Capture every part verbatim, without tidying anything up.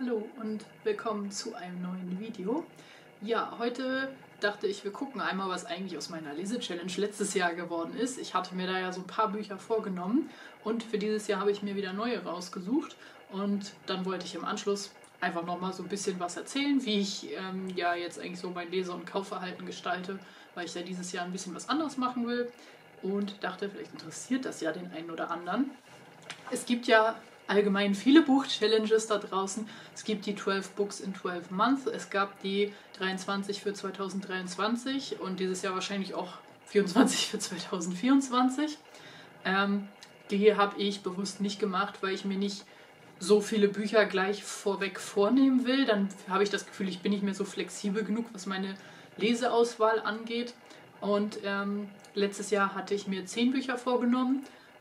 Hallo und willkommen zu einem neuen Video. Ja, heute dachte ich, wir gucken einmal, was eigentlich aus meiner Lese-Challenge letztes Jahr geworden ist. Ich hatte mir da ja so ein paar Bücher vorgenommen und für dieses Jahr habe ich mir wieder neue rausgesucht. Und dann wollte ich im Anschluss einfach nochmal so ein bisschen was erzählen, wie ich ähm, ja jetzt eigentlich so mein Lese- und Kaufverhalten gestalte, weil ich ja dieses Jahr ein bisschen was anderes machen will. Und dachte, vielleicht interessiert das ja den einen oder anderen. Es gibt ja allgemein viele Buch-Challenges da draußen. Es gibt die zwölf Books in zwölf Months, es gab die dreiundzwanzig für zweitausenddreiundzwanzig und dieses Jahr wahrscheinlich auch vierundzwanzig für zweitausendvierundzwanzig. Ähm, die habe ich bewusst nicht gemacht, weil ich mir nicht so viele Bücher gleich vorweg vornehmen will. Dann habe ich das Gefühl, ich bin nicht mehr so flexibel genug, was meine Leseauswahl angeht. Und ähm, letztes Jahr hatte ich mir zehn Bücher vorgenommen.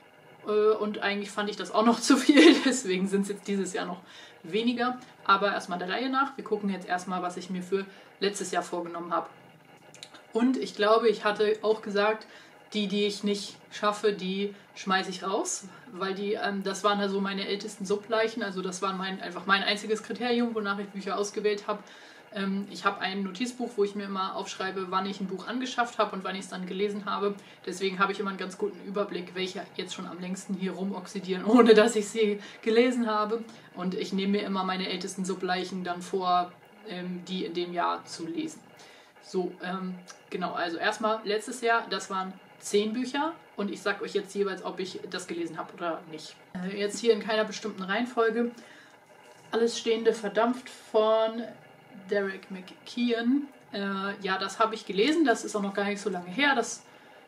Und eigentlich fand ich das auch noch zu viel, deswegen sind es jetzt dieses Jahr noch weniger. Aber erstmal der Reihe nach. Wir gucken jetzt erstmal, was ich mir für letztes Jahr vorgenommen habe. Und ich glaube, ich hatte auch gesagt, die, die ich nicht schaffe, die schmeiße ich raus. Weil die, ähm, das waren also meine ältesten Subleichen. Also das war mein, einfach mein einziges Kriterium, wonach ich Bücher ausgewählt habe. Ich habe ein Notizbuch, wo ich mir immer aufschreibe, wann ich ein Buch angeschafft habe und wann ich es dann gelesen habe. Deswegen habe ich immer einen ganz guten Überblick, welche jetzt schon am längsten hier rumoxidieren, ohne dass ich sie gelesen habe. Und ich nehme mir immer meine ältesten Subleichen dann vor, die in dem Jahr zu lesen. So, ähm, genau, also erstmal letztes Jahr, das waren zehn Bücher und ich sage euch jetzt jeweils, ob ich das gelesen habe oder nicht. Äh, jetzt hier in keiner bestimmten Reihenfolge. Alles Stehende verdampft von Derek McKeon. Äh, ja, das habe ich gelesen, das ist auch noch gar nicht so lange her. Das,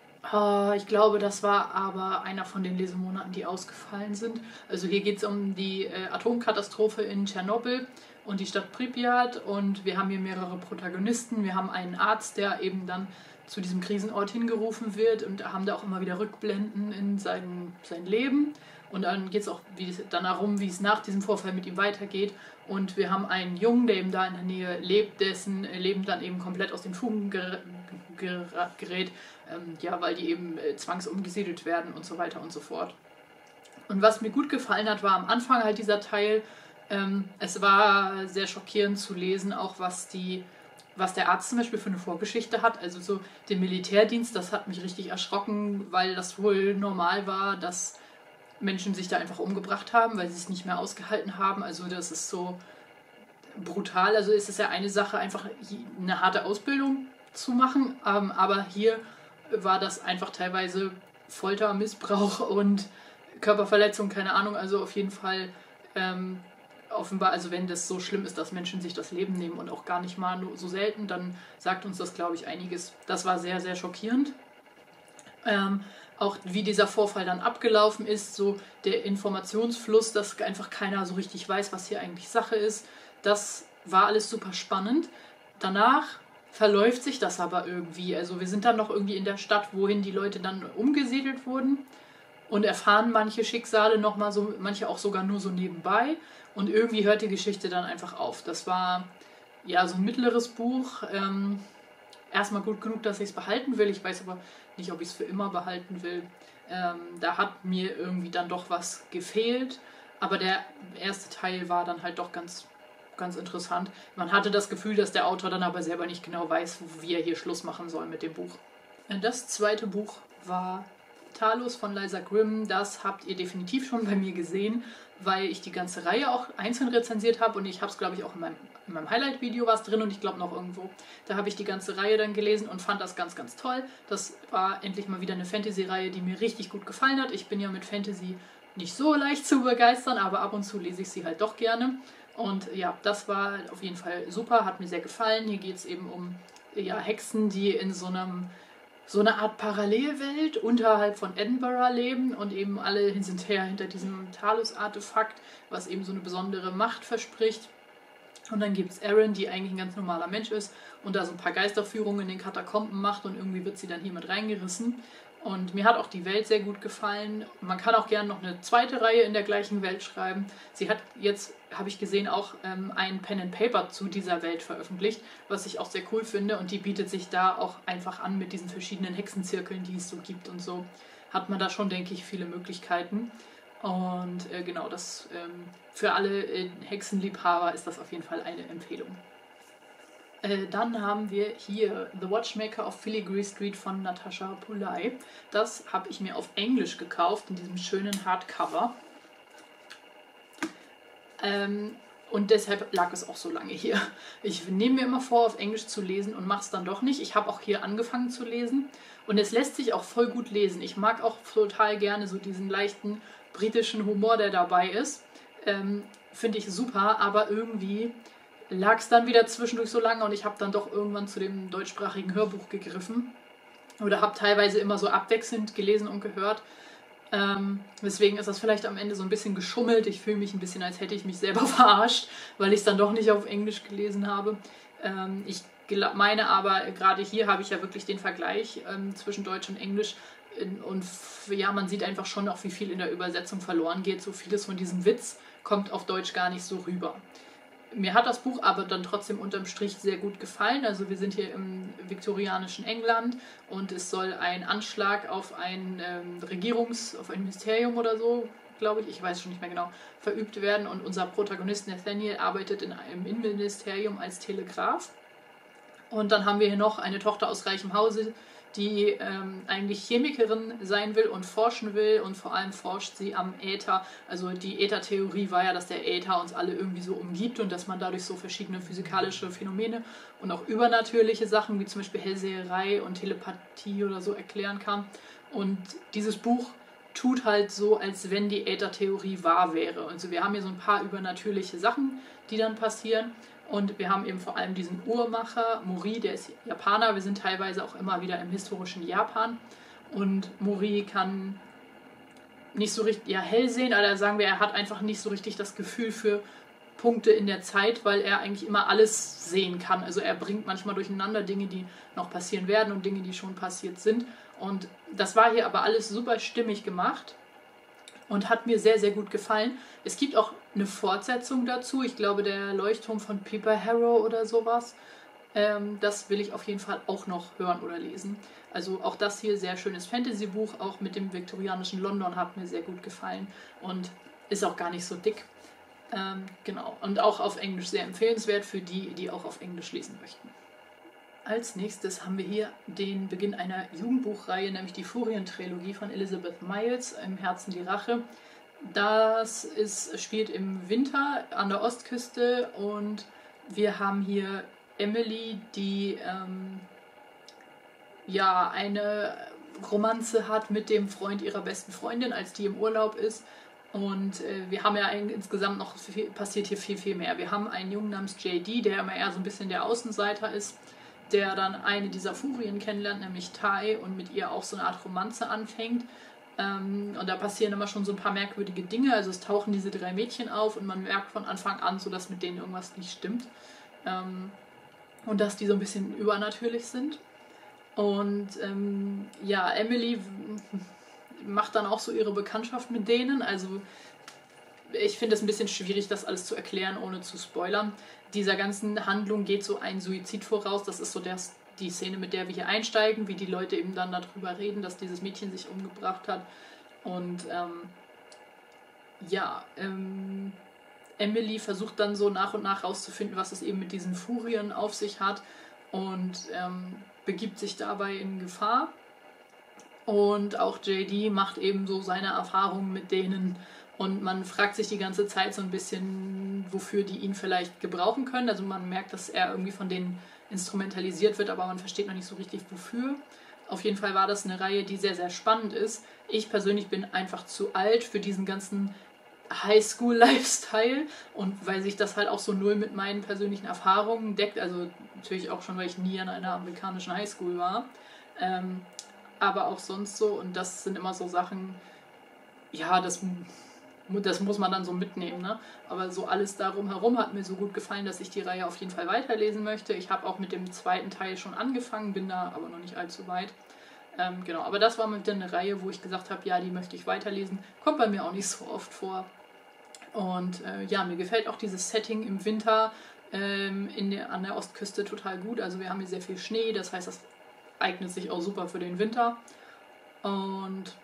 äh, ich glaube, das war aber einer von den Lesemonaten, die ausgefallen sind. Also hier geht es um die äh, Atomkatastrophe in Tschernobyl und die Stadt Pripyat und wir haben hier mehrere Protagonisten. Wir haben einen Arzt, der eben dann zu diesem Krisenort hingerufen wird und haben da auch immer wieder Rückblenden in sein, sein Leben. Und dann geht es auch wie, dann darum, wie es nach diesem Vorfall mit ihm weitergeht. Und wir haben einen Jungen, der eben da in der Nähe lebt, dessen Leben dann eben komplett aus den Fugen ger ger gerät, ähm, ja, weil die eben äh, zwangsumgesiedelt werden und so weiter und so fort. Und was mir gut gefallen hat, war am Anfang halt dieser Teil, ähm, es war sehr schockierend zu lesen, auch was die was der Arzt zum Beispiel für eine Vorgeschichte hat, also so den Militärdienst, das hat mich richtig erschrocken, weil das wohl normal war, dass Menschen sich da einfach umgebracht haben, weil sie es nicht mehr ausgehalten haben. Also das ist so brutal. Also ist es ja eine Sache, einfach eine harte Ausbildung zu machen, ähm, aber hier war das einfach teilweise Folter, Missbrauch und Körperverletzung, keine Ahnung, also auf jeden Fall ähm, offenbar, also wenn das so schlimm ist, dass Menschen sich das Leben nehmen und auch gar nicht mal so selten, dann sagt uns das, glaube ich, einiges. Das war sehr, sehr schockierend. Ähm, auch wie dieser Vorfall dann abgelaufen ist, so der Informationsfluss, dass einfach keiner so richtig weiß, was hier eigentlich Sache ist, das war alles super spannend. Danach verläuft sich das aber irgendwie. Also wir sind dann noch irgendwie in der Stadt, wohin die Leute dann umgesiedelt wurden und erfahren manche Schicksale nochmal so, manche auch sogar nur so nebenbei. Und irgendwie hört die Geschichte dann einfach auf. Das war ja so ein mittleres Buch. Ähm, erstmal gut genug, dass ich es behalten will. Ich weiß aber nicht, ob ich es für immer behalten will. Ähm, da hat mir irgendwie dann doch was gefehlt. Aber der erste Teil war dann halt doch ganz, ganz interessant. Man hatte das Gefühl, dass der Autor dann aber selber nicht genau weiß, wie er hier Schluss machen soll mit dem Buch. Das zweite Buch war Talos von Liza Grimm. Das habt ihr definitiv schon bei mir gesehen, weil ich die ganze Reihe auch einzeln rezensiert habe und ich habe es, glaube ich, auch in meinem, in meinem Highlight-Video was drin und ich glaube noch irgendwo. Da habe ich die ganze Reihe dann gelesen und fand das ganz, ganz toll. Das war endlich mal wieder eine Fantasy-Reihe, die mir richtig gut gefallen hat. Ich bin ja mit Fantasy nicht so leicht zu begeistern, aber ab und zu lese ich sie halt doch gerne. Und ja, das war auf jeden Fall super, hat mir sehr gefallen. Hier geht es eben um ja, Hexen, die in so einem so eine Art Parallelwelt unterhalb von Edinburgh leben und eben alle hinterher hinter diesem Talos-Artefakt, was eben so eine besondere Macht verspricht. Und dann gibt es Erin, die eigentlich ein ganz normaler Mensch ist und da so ein paar Geisterführungen in den Katakomben macht und irgendwie wird sie dann hier mit reingerissen. Und mir hat auch die Welt sehr gut gefallen. Man kann auch gerne noch eine zweite Reihe in der gleichen Welt schreiben. Sie hat jetzt, habe ich gesehen, auch ähm, ein Pen and Paper zu dieser Welt veröffentlicht, was ich auch sehr cool finde. Und die bietet sich da auch einfach an mit diesen verschiedenen Hexenzirkeln, die es so gibt und so. Hat man da schon, denke ich, viele Möglichkeiten. Und äh, genau, das ähm, für alle äh, Hexenliebhaber ist das auf jeden Fall eine Empfehlung. Äh, dann haben wir hier The Watchmaker of Filigree Street von Natasha Pillay. Das habe ich mir auf Englisch gekauft, in diesem schönen Hardcover. Ähm, und deshalb lag es auch so lange hier. Ich nehme mir immer vor, auf Englisch zu lesen und mache es dann doch nicht. Ich habe auch hier angefangen zu lesen und es lässt sich auch voll gut lesen. Ich mag auch total gerne so diesen leichten britischen Humor, der dabei ist. Ähm, Finde ich super, aber irgendwie lag es dann wieder zwischendurch so lange und ich habe dann doch irgendwann zu dem deutschsprachigen Hörbuch gegriffen. Oder habe teilweise immer so abwechselnd gelesen und gehört. Ähm, deswegen ist das vielleicht am Ende so ein bisschen geschummelt. Ich fühle mich ein bisschen, als hätte ich mich selber verarscht, weil ich es dann doch nicht auf Englisch gelesen habe. Ähm, ich meine aber, gerade hier habe ich ja wirklich den Vergleich ähm, zwischen Deutsch und Englisch. Und ja, man sieht einfach schon auch, wie viel in der Übersetzung verloren geht. So vieles von diesem Witz kommt auf Deutsch gar nicht so rüber. Mir hat das Buch aber dann trotzdem unterm Strich sehr gut gefallen. Also wir sind hier im viktorianischen England und es soll ein Anschlag auf ein ähm, Regierungs-, auf ein Ministerium oder so, glaube ich, ich weiß schon nicht mehr genau, verübt werden. Und unser Protagonist Nathaniel arbeitet in einem Innenministerium als Telegraf. Und dann haben wir hier noch eine Tochter aus reichem Hause, die ähm, eigentlich Chemikerin sein will und forschen will und vor allem forscht sie am Äther. Also die Äther-Theorie war ja, dass der Äther uns alle irgendwie so umgibt und dass man dadurch so verschiedene physikalische Phänomene und auch übernatürliche Sachen wie zum Beispiel Hellseherei und Telepathie oder so erklären kann. Und dieses Buch tut halt so, als wenn die Äther-Theorie wahr wäre. Also wir haben hier so ein paar übernatürliche Sachen, die dann passieren. Und wir haben eben vor allem diesen Uhrmacher, Mori, der ist Japaner. Wir sind teilweise auch immer wieder im historischen Japan. Und Mori kann nicht so richtig, ja, hell sehen, aber sagen wir, er hat einfach nicht so richtig das Gefühl für Punkte in der Zeit, weil er eigentlich immer alles sehen kann. Also er bringt manchmal durcheinander Dinge, die noch passieren werden und Dinge, die schon passiert sind. Und das war hier aber alles super stimmig gemacht. Und hat mir sehr, sehr gut gefallen. Es gibt auch eine Fortsetzung dazu. Ich glaube, der Leuchtturm von Piper Harrow oder sowas. Ähm, das will ich auf jeden Fall auch noch hören oder lesen. Also auch das hier, sehr schönes Fantasy-Buch, auch mit dem viktorianischen London, hat mir sehr gut gefallen. Und ist auch gar nicht so dick. Ähm, genau. Und auch auf Englisch sehr empfehlenswert für die, die auch auf Englisch lesen möchten. Als nächstes haben wir hier den Beginn einer Jugendbuchreihe, nämlich die Furien-Trilogie von Elizabeth Miles, Im Herzen die Rache. Das ist, spielt im Winter an der Ostküste und wir haben hier Emily, die ähm, ja eine Romanze hat mit dem Freund ihrer besten Freundin, als die im Urlaub ist. Und äh, wir haben ja insgesamt noch, viel, passiert hier viel, viel mehr. Wir haben einen Jungen namens J D, der immer eher so ein bisschen der Außenseiter ist, der dann eine dieser Furien kennenlernt, nämlich Tai, und mit ihr auch so eine Art Romanze anfängt. Ähm, und da passieren immer schon so ein paar merkwürdige Dinge. Also es tauchen diese drei Mädchen auf und man merkt von Anfang an, so dass mit denen irgendwas nicht stimmt. Ähm, und dass die so ein bisschen übernatürlich sind. Und ähm, ja, Emily macht dann auch so ihre Bekanntschaft mit denen. Also ich finde es ein bisschen schwierig, das alles zu erklären, ohne zu spoilern. Dieser ganzen Handlung geht so ein Suizid voraus. Das ist so der, die Szene, mit der wir hier einsteigen, wie die Leute eben dann darüber reden, dass dieses Mädchen sich umgebracht hat. Und ähm, ja, ähm, Emily versucht dann so nach und nach rauszufinden, was es eben mit diesen Furien auf sich hat und ähm, begibt sich dabei in Gefahr. Und auch J D macht eben so seine Erfahrungen mit denen. Und man fragt sich die ganze Zeit so ein bisschen, wofür die ihn vielleicht gebrauchen können. Also man merkt, dass er irgendwie von denen instrumentalisiert wird, aber man versteht noch nicht so richtig, wofür. Auf jeden Fall war das eine Reihe, die sehr, sehr spannend ist. Ich persönlich bin einfach zu alt für diesen ganzen Highschool-Lifestyle und weil sich das halt auch so null mit meinen persönlichen Erfahrungen deckt. Also natürlich auch schon, weil ich nie an einer amerikanischen Highschool war. Ähm, aber auch sonst so. Und das sind immer so Sachen, ja, das... Das muss man dann so mitnehmen, ne? Aber so alles darum herum hat mir so gut gefallen, dass ich die Reihe auf jeden Fall weiterlesen möchte. Ich habe auch mit dem zweiten Teil schon angefangen, bin da aber noch nicht allzu weit. Ähm, genau, aber das war mit eine Reihe, wo ich gesagt habe, ja, die möchte ich weiterlesen. Kommt bei mir auch nicht so oft vor. Und äh, ja, mir gefällt auch dieses Setting im Winter ähm, in der, an der Ostküste total gut. Also wir haben hier sehr viel Schnee, das heißt, das eignet sich auch super für den Winter. Und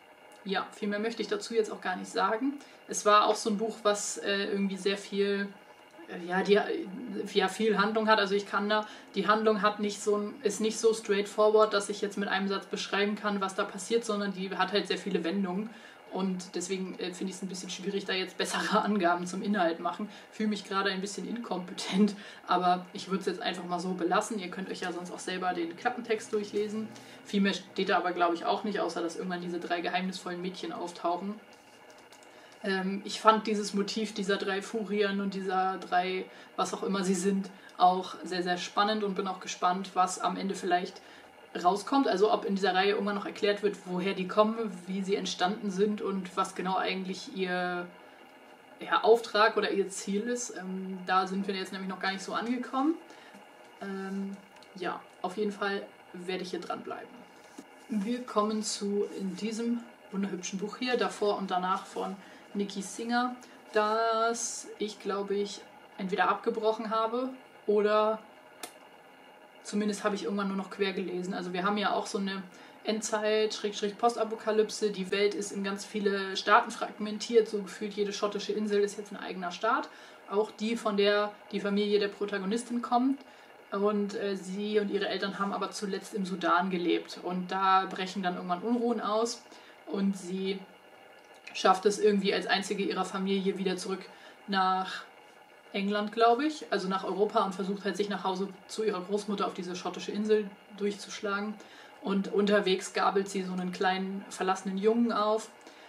ja, viel mehr möchte ich dazu jetzt auch gar nicht sagen. Es war auch so ein Buch, was äh, irgendwie sehr viel, äh, ja, die, ja, viel Handlung hat. Also ich kann da, die Handlung hat nicht so, ist nicht so straightforward, dass ich jetzt mit einem Satz beschreiben kann, was da passiert, sondern die hat halt sehr viele Wendungen. Und deswegen äh, finde ich es ein bisschen schwierig, da jetzt bessere Angaben zum Inhalt machen. Fühle mich gerade ein bisschen inkompetent, aber ich würde es jetzt einfach mal so belassen. Ihr könnt euch ja sonst auch selber den Klappentext durchlesen. Viel mehr steht da aber, glaube ich, auch nicht, außer dass irgendwann diese drei geheimnisvollen Mädchen auftauchen. Ähm, ich fand dieses Motiv dieser drei Furien und dieser drei, was auch immer sie sind, auch sehr, sehr spannend und bin auch gespannt, was am Ende vielleicht rauskommt, also ob in dieser Reihe irgendwann noch erklärt wird, woher die kommen, wie sie entstanden sind und was genau eigentlich ihr ja, Auftrag oder ihr Ziel ist. Ähm, da sind wir jetzt nämlich noch gar nicht so angekommen. Ähm, ja, auf jeden Fall werde ich hier dranbleiben. Wir kommen zu in diesem wunderhübschen Buch hier, davor und danach von Nikki Singer, das ich, glaube ich, entweder abgebrochen habe oder zumindest habe ich irgendwann nur noch quer gelesen. Also wir haben ja auch so eine Endzeit, Schrägstrich Postapokalypse. Die Welt ist in ganz viele Staaten fragmentiert. So gefühlt jede schottische Insel ist jetzt ein eigener Staat. Auch die, von der die Familie der Protagonistin kommt. Und äh, sie und ihre Eltern haben aber zuletzt im Sudan gelebt. Und da brechen dann irgendwann Unruhen aus. Und sie schafft es irgendwie als einzige ihrer Familie wieder zurück nach England, glaube ich, also nach Europa und versucht halt sich nach Hause zu ihrer Großmutter auf diese schottische Insel durchzuschlagen. Und unterwegs gabelt sie so einen kleinen verlassenen Jungen auf.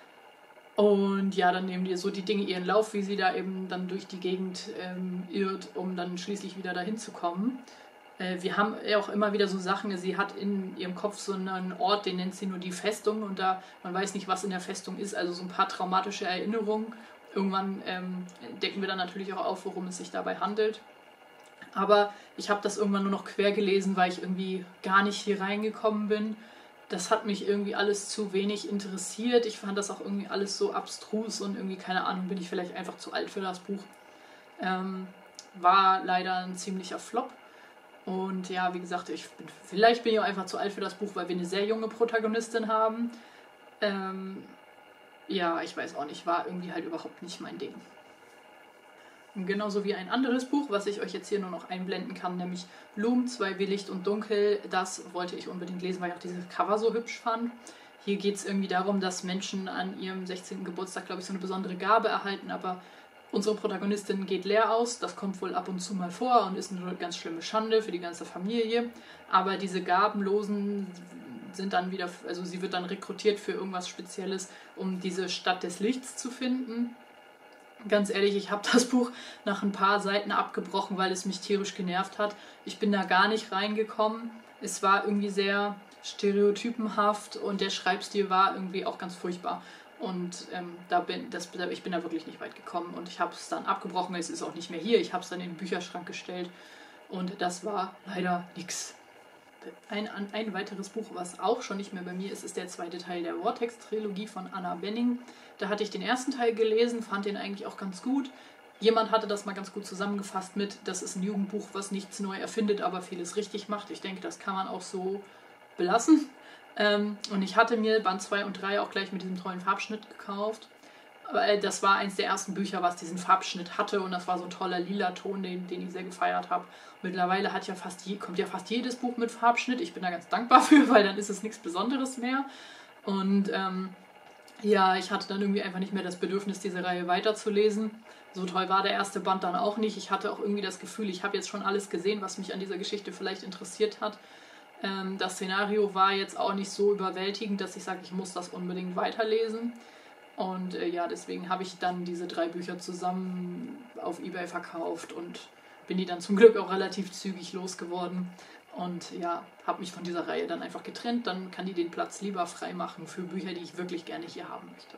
Und ja, dann nehmen die so die Dinge ihren Lauf, wie sie da eben dann durch die Gegend ähm, irrt, um dann schließlich wieder dahin zu kommen. Äh, wir haben ja auch immer wieder so Sachen, sie hat in ihrem Kopf so einen Ort, den nennt sie nur die Festung und da, man weiß nicht, was in der Festung ist, also so ein paar traumatische Erinnerungen. Irgendwann ähm, decken wir dann natürlich auch auf, worum es sich dabei handelt. Aber ich habe das irgendwann nur noch quer gelesen, weil ich irgendwie gar nicht hier reingekommen bin. Das hat mich irgendwie alles zu wenig interessiert. Ich fand das auch irgendwie alles so abstrus und irgendwie, keine Ahnung, bin ich vielleicht einfach zu alt für das Buch. Ähm, war leider ein ziemlicher Flop. Und ja, wie gesagt, ich bin, vielleicht bin ich auch einfach zu alt für das Buch, weil wir eine sehr junge Protagonistin haben. Ähm, ja, ich weiß auch nicht, war irgendwie halt überhaupt nicht mein Ding. Genauso wie ein anderes Buch, was ich euch jetzt hier nur noch einblenden kann, nämlich Loom, zwei wie Licht und Dunkel. Das wollte ich unbedingt lesen, weil ich auch dieses Cover so hübsch fand. Hier geht es irgendwie darum, dass Menschen an ihrem sechzehnten Geburtstag, glaube ich, so eine besondere Gabe erhalten, aber unsere Protagonistin geht leer aus. Das kommt wohl ab und zu mal vor und ist eine ganz schlimme Schande für die ganze Familie. Aber diese Gabenlosen sind dann wieder, also sie wird dann rekrutiert für irgendwas Spezielles, um diese Stadt des Lichts zu finden. Ganz ehrlich, ich habe das Buch nach ein paar Seiten abgebrochen, weil es mich tierisch genervt hat. Ich bin da gar nicht reingekommen. Es war irgendwie sehr stereotypenhaft und der Schreibstil war irgendwie auch ganz furchtbar. Und ähm, da bin, das, ich bin da wirklich nicht weit gekommen und ich habe es dann abgebrochen. Es ist auch nicht mehr hier. Ich habe es dann in den Bücherschrank gestellt und das war leider nix. Ein, ein weiteres Buch, was auch schon nicht mehr bei mir ist, ist der zweite Teil der Vortex-Trilogie von Anna Benning. Da hatte ich den ersten Teil gelesen, fand den eigentlich auch ganz gut. Jemand hatte das mal ganz gut zusammengefasst mit, das ist ein Jugendbuch, was nichts neu erfindet, aber vieles richtig macht. Ich denke, das kann man auch so belassen. Ähm, und ich hatte mir Band zwei und drei auch gleich mit diesem tollen Farbschnitt gekauft. Aber das war eins der ersten Bücher, was diesen Farbschnitt hatte und das war so ein toller lila Ton, den, den ich sehr gefeiert habe. Mittlerweile hat ja fast je, kommt ja fast jedes Buch mit Farbschnitt. Ich bin da ganz dankbar für, weil dann ist es nichts Besonderes mehr. Und ähm, ja, ich hatte dann irgendwie einfach nicht mehr das Bedürfnis, diese Reihe weiterzulesen. So toll war der erste Band dann auch nicht. Ich hatte auch irgendwie das Gefühl, ich habe jetzt schon alles gesehen, was mich an dieser Geschichte vielleicht interessiert hat. Ähm, das Szenario war jetzt auch nicht so überwältigend, dass ich sage, ich muss das unbedingt weiterlesen. Und äh, ja, deswegen habe ich dann diese drei Bücher zusammen auf eBay verkauft und bin die dann zum Glück auch relativ zügig losgeworden. Und ja, habe mich von dieser Reihe dann einfach getrennt. Dann kann die den Platz lieber frei machen für Bücher, die ich wirklich gerne hier haben möchte.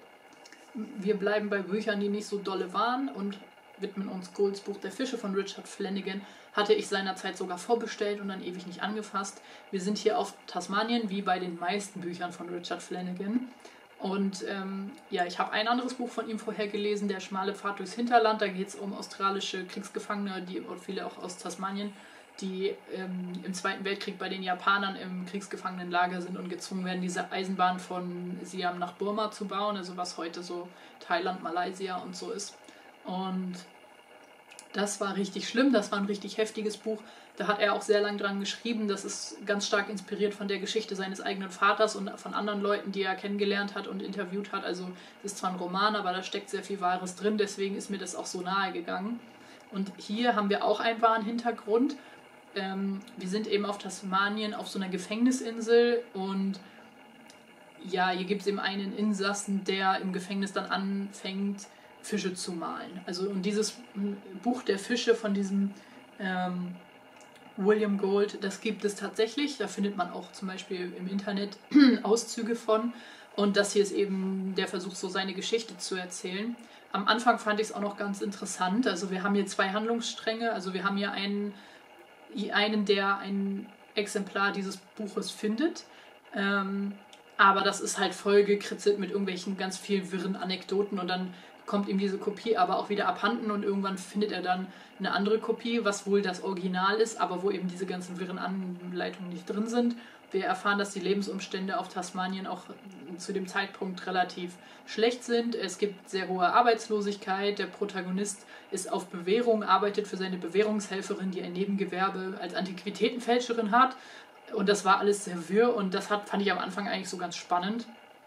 Wir bleiben bei Büchern, die nicht so dolle waren und widmen uns Golds Buch der Fische von Richard Flanagan. Hatte ich seinerzeit sogar vorbestellt und dann ewig nicht angefasst. Wir sind hier auf Tasmanien, wie bei den meisten Büchern von Richard Flanagan. Und ähm, ja, ich habe ein anderes Buch von ihm vorher gelesen, Der schmale Pfad durchs Hinterland. Da geht es um australische Kriegsgefangene, die und viele auch aus Tasmanien, die ähm, im Zweiten Weltkrieg bei den Japanern im Kriegsgefangenenlager sind und gezwungen werden, diese Eisenbahn von Siam nach Burma zu bauen, also was heute so Thailand, Malaysia und so ist. Und das war richtig schlimm, das war ein richtig heftiges Buch. Da hat er auch sehr lange dran geschrieben. Das ist ganz stark inspiriert von der Geschichte seines eigenen Vaters und von anderen Leuten, die er kennengelernt hat und interviewt hat. Also es ist zwar ein Roman, aber da steckt sehr viel Wahres drin, deswegen ist mir das auch so nahe gegangen. Und hier haben wir auch einen wahren Hintergrund. Ähm, wir sind eben auf Tasmanien auf so einer Gefängnisinsel und ja, hier gibt es eben einen Insassen, der im Gefängnis dann anfängt, Fische zu malen. Also und dieses Buch der Fische von diesem ähm, William Gould, das gibt es tatsächlich. Da findet man auch zum Beispiel im Internet Auszüge von. Und das hier ist eben der Versuch, so seine Geschichte zu erzählen. Am Anfang fand ich es auch noch ganz interessant. Also wir haben hier zwei Handlungsstränge. Also wir haben hier einen, einen der ein Exemplar dieses Buches findet. Ähm, aber das ist halt voll gekritzelt mit irgendwelchen ganz viel wirren Anekdoten und dann kommt ihm diese Kopie aber auch wieder abhanden und irgendwann findet er dann eine andere Kopie, was wohl das Original ist, aber wo eben diese ganzen wirren Anleitungen nicht drin sind. Wir erfahren, dass die Lebensumstände auf Tasmanien auch zu dem Zeitpunkt relativ schlecht sind. Es gibt sehr hohe Arbeitslosigkeit. Der Protagonist ist auf Bewährung, arbeitet für seine Bewährungshelferin, die ein Nebengewerbe als Antiquitätenfälscherin hat. Und das war alles sehr wirr und das hat, fand ich am Anfang eigentlich so ganz spannend.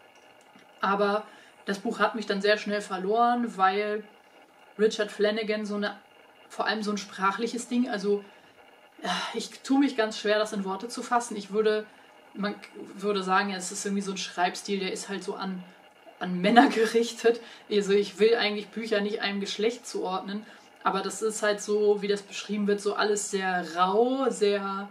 Aber das Buch hat mich dann sehr schnell verloren, weil Richard Flanagan so eine, vor allem so ein sprachliches Ding, also ich tue mich ganz schwer, das in Worte zu fassen. Ich würde, man würde sagen, ja, es ist irgendwie so ein Schreibstil, der ist halt so an, an Männer gerichtet. Also ich will eigentlich Bücher nicht einem Geschlecht zuordnen, aber das ist halt so, wie das beschrieben wird, so alles sehr rau, sehr